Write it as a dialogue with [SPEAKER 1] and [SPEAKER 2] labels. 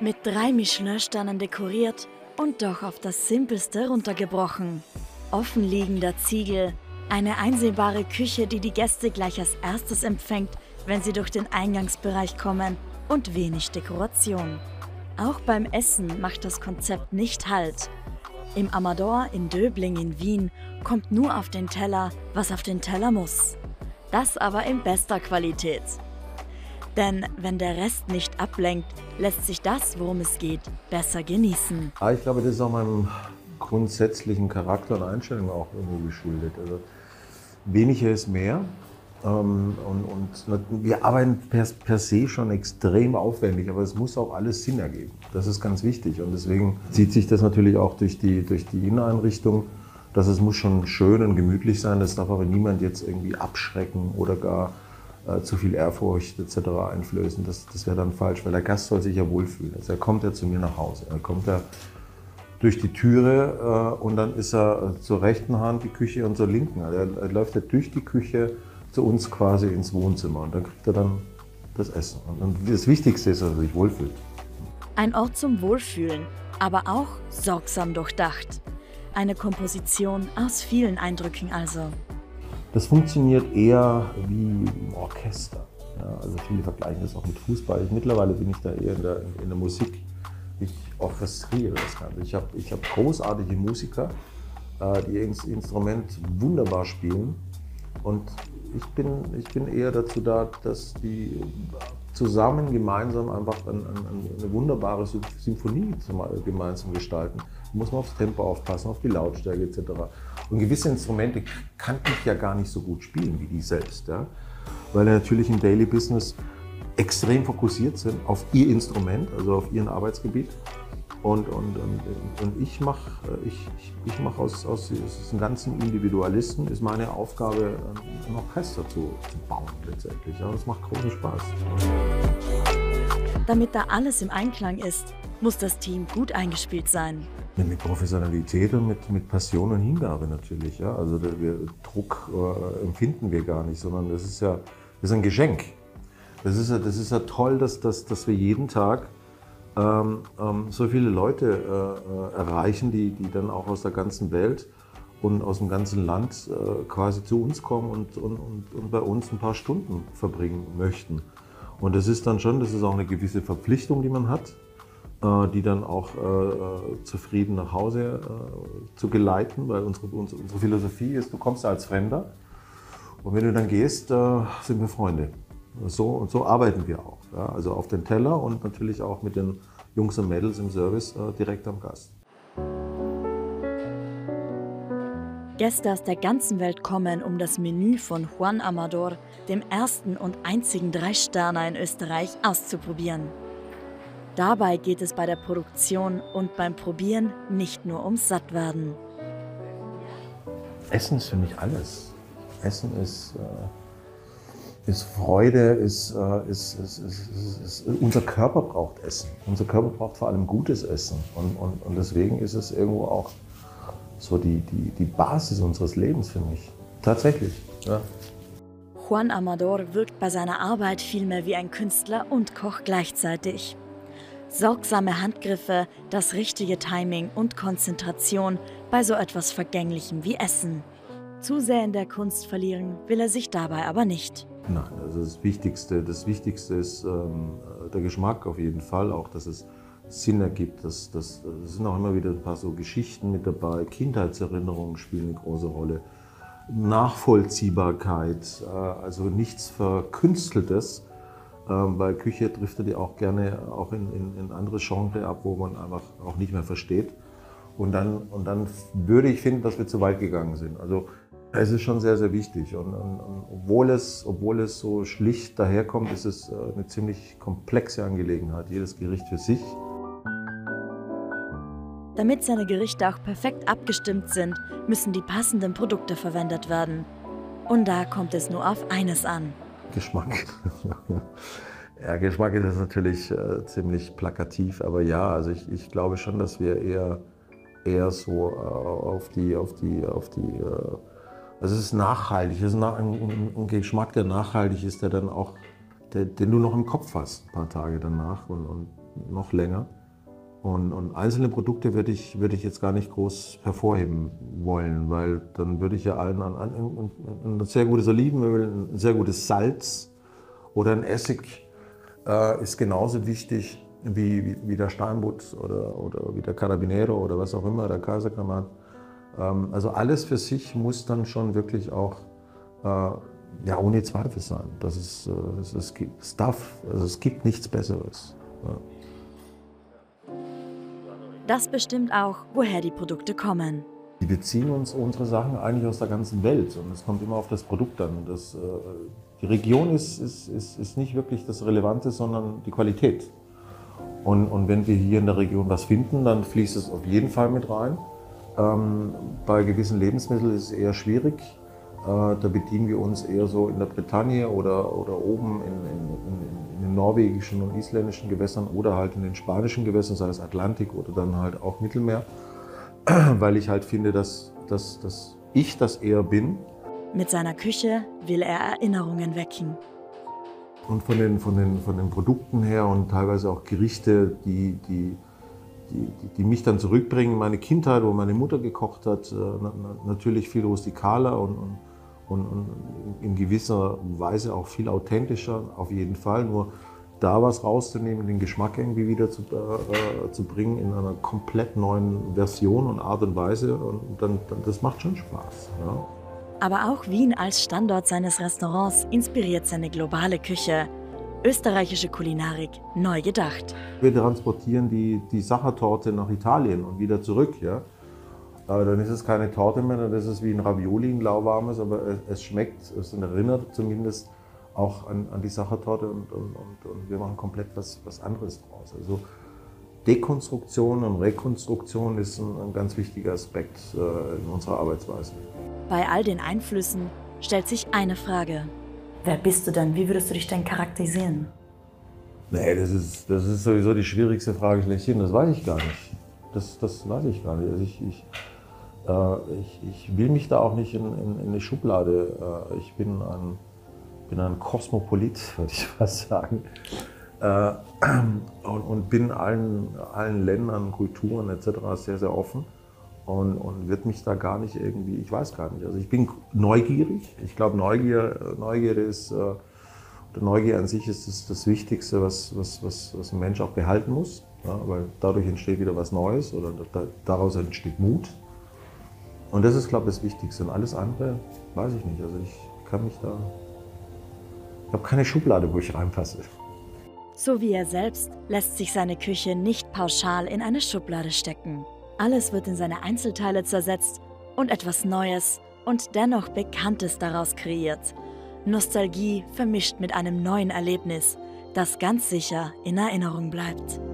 [SPEAKER 1] Mit 3 Michelin-Sternen dekoriert und doch auf das Simpelste runtergebrochen. Offenliegender Ziegel, eine einsehbare Küche, die die Gäste gleich als erstes empfängt, wenn sie durch den Eingangsbereich kommen, und wenig Dekoration. Auch beim Essen macht das Konzept nicht Halt. Im Amador in Döbling in Wien kommt nur auf den Teller, was auf den Teller muss. Das aber in bester Qualität. Denn wenn der Rest nicht ablenkt, lässt sich das, worum es geht, besser genießen.
[SPEAKER 2] Ich glaube, das ist auch meinem grundsätzlichen Charakter und Einstellung auch irgendwo geschuldet. Also weniger ist mehr. Und wir arbeiten per se schon extrem aufwendig, aber es muss auch alles Sinn ergeben. Das ist ganz wichtig. Und deswegen zieht sich das natürlich auch durch die Inneneinrichtung, dass es muss schon schön und gemütlich sein. Das darf aber niemand jetzt irgendwie abschrecken oder gar zu viel Ehrfurcht etc. einflößen. Das wäre dann falsch, weil der Gast soll sich ja wohlfühlen. Also er kommt ja zu mir nach Hause. Er kommt ja durch die Türe und dann ist er zur rechten Hand die Küche und zur linken. Also er läuft ja durch die Küche zu uns quasi ins Wohnzimmer und dann kriegt er dann das Essen. Und das Wichtigste ist, dass er sich wohlfühlt.
[SPEAKER 1] Ein Ort zum Wohlfühlen, aber auch sorgsam durchdacht. Eine Komposition aus vielen Eindrücken also.
[SPEAKER 2] Das funktioniert eher wie ein Orchester. Ja, also viele vergleichen das auch mit Fußball. Mittlerweile bin ich da eher in der Musik. Ich orchestriere das Ganze. Ich hab großartige Musiker, die ihr Instrument wunderbar spielen. Und ich bin eher dazu da, dass die zusammen gemeinsam einfach eine wunderbare Symphonie gemeinsam gestalten. Da muss man aufs Tempo aufpassen, auf die Lautstärke etc. Und gewisse Instrumente kann ich ja gar nicht so gut spielen wie die selbst, ja? Weil natürlich im Daily Business extrem fokussiert sind auf ihr Instrument, also auf ihren Arbeitsgebiet. Und ich mache aus diesem ganzen Individualisten ist meine Aufgabe, ein Orchester zu bauen letztendlich. Ja, das macht großen Spaß.
[SPEAKER 1] Damit da alles im Einklang ist, muss das Team gut eingespielt sein.
[SPEAKER 2] Mit Professionalität und mit Passion und Hingabe natürlich. Ja. Also Druck empfinden wir gar nicht, sondern das ist ein Geschenk. Das ist ja toll, dass wir jeden Tag so viele Leute erreichen, die dann auch aus der ganzen Welt und aus dem ganzen Land quasi zu uns kommen und bei uns ein paar Stunden verbringen möchten. Und das ist dann schon, das ist auch eine gewisse Verpflichtung, die man hat, die dann auch zufrieden nach Hause zu geleiten, weil unsere Philosophie ist, du kommst als Fremder und wenn du dann gehst, sind wir Freunde. So arbeiten wir auch. Ja, also auf den Teller und natürlich auch mit den Jungs und Mädels im Service direkt am Gast.
[SPEAKER 1] Gäste aus der ganzen Welt kommen, um das Menü von Juan Amador, dem ersten und einzigen 3-Sterner in Österreich, auszuprobieren. Dabei geht es bei der Produktion und beim Probieren nicht nur ums Sattwerden.
[SPEAKER 2] Essen ist für mich alles. Essen ist Freude, unser Körper braucht Essen. Unser Körper braucht vor allem gutes Essen. Und deswegen ist es irgendwo auch so die Basis unseres Lebens für mich. Tatsächlich. Ja.
[SPEAKER 1] Juan Amador wirkt bei seiner Arbeit vielmehr wie ein Künstler und Koch gleichzeitig. Sorgsame Handgriffe, das richtige Timing und Konzentration bei so etwas Vergänglichem wie Essen. Zu sehr in der Kunst verlieren will er sich dabei aber nicht.
[SPEAKER 2] Nein, also das Wichtigste ist der Geschmack auf jeden Fall, auch dass es Sinn ergibt. Es sind auch immer wieder ein paar so Geschichten mit dabei, Kindheitserinnerungen spielen eine große Rolle. Nachvollziehbarkeit, also nichts Verkünsteltes, weil Küche driftet ja auch gerne auch in andere Genres ab, wo man einfach auch nicht mehr versteht. Und dann würde ich finden, dass wir zu weit gegangen sind. Also es ist schon sehr, sehr wichtig. Und obwohl es so schlicht daherkommt, ist es eine ziemlich komplexe Angelegenheit. Jedes Gericht für sich.
[SPEAKER 1] Damit seine Gerichte auch perfekt abgestimmt sind, müssen die passenden Produkte verwendet werden. Und da kommt es nur auf eines an.
[SPEAKER 2] Geschmack. Ja, Geschmack ist natürlich ziemlich plakativ, aber ja, also ich glaube schon, dass wir eher so auf die also es ist nachhaltig, es ist ein Geschmack, der nachhaltig ist, der dann auch, den du noch im Kopf hast, ein paar Tage danach. Und noch länger. Und einzelne Produkte würde ich jetzt gar nicht groß hervorheben wollen, weil dann würde ich ja allen ein sehr gutes Olivenöl, ein sehr gutes Salz oder ein Essig ist genauso wichtig wie der Steinbutt oder wie der Carabinero oder was auch immer, der Kaisergranat. Also alles für sich muss dann schon wirklich auch ja, ohne Zweifel sein. Es gibt nichts Besseres. Ja.
[SPEAKER 1] Das bestimmt auch, woher die Produkte kommen.
[SPEAKER 2] Wir beziehen unsere Sachen eigentlich aus der ganzen Welt und es kommt immer auf das Produkt an. Die Region ist nicht wirklich das Relevante, sondern die Qualität. Und wenn wir hier in der Region was finden, dann fließt es auf jeden Fall mit rein. Bei gewissen Lebensmitteln ist es eher schwierig. Da bedienen wir uns eher so in der Bretagne oder oben in den norwegischen und isländischen Gewässern oder halt in den spanischen Gewässern, sei es Atlantik oder dann halt auch Mittelmeer, weil ich halt finde, dass ich das eher bin.
[SPEAKER 1] Mit seiner Küche will er Erinnerungen wecken.
[SPEAKER 2] Und von den Produkten her und teilweise auch Gerichte, die mich dann zurückbringen in meine Kindheit, wo meine Mutter gekocht hat, natürlich viel rustikaler und in gewisser Weise auch viel authentischer, auf jeden Fall. Nur da was rauszunehmen, den Geschmack irgendwie wieder zu bringen in einer komplett neuen Version und Art und Weise, und dann das macht schon Spaß. Ja.
[SPEAKER 1] Aber auch Wien als Standort seines Restaurants inspiriert seine globale Küche. Österreichische Kulinarik neu gedacht.
[SPEAKER 2] Wir transportieren die Sachertorte nach Italien und wieder zurück. Ja? Dann ist es keine Torte mehr, dann ist es wie ein Ravioli, ein lauwarmes, aber es schmeckt, es erinnert zumindest auch an die Sachertorte und wir machen komplett was anderes draus. Also Dekonstruktion und Rekonstruktion ist ein ganz wichtiger Aspekt in unserer Arbeitsweise.
[SPEAKER 1] Bei all den Einflüssen stellt sich eine Frage. Wer bist du denn? Wie würdest du dich denn charakterisieren?
[SPEAKER 2] Nee, das ist sowieso die schwierigste Frage schlechthin. Das weiß ich gar nicht. Das weiß ich gar nicht. Also ich will mich da auch nicht in eine Schublade. Ich bin ein Kosmopolit, würde ich fast sagen. Und bin allen Ländern, Kulturen etc. sehr, sehr offen. Und wird mich da gar nicht irgendwie, ich weiß gar nicht. Also ich bin neugierig. Ich glaube, Neugier an sich ist das Wichtigste, was ein Mensch auch behalten muss. Ja, weil dadurch entsteht wieder was Neues oder daraus entsteht Mut. Und das ist, glaube ich, das Wichtigste. Und alles andere weiß ich nicht. Also ich habe keine Schublade, wo ich reinpasse.
[SPEAKER 1] So wie er selbst lässt sich seine Küche nicht pauschal in eine Schublade stecken. Alles wird in seine Einzelteile zersetzt und etwas Neues und dennoch Bekanntes daraus kreiert. Nostalgie vermischt mit einem neuen Erlebnis, das ganz sicher in Erinnerung bleibt.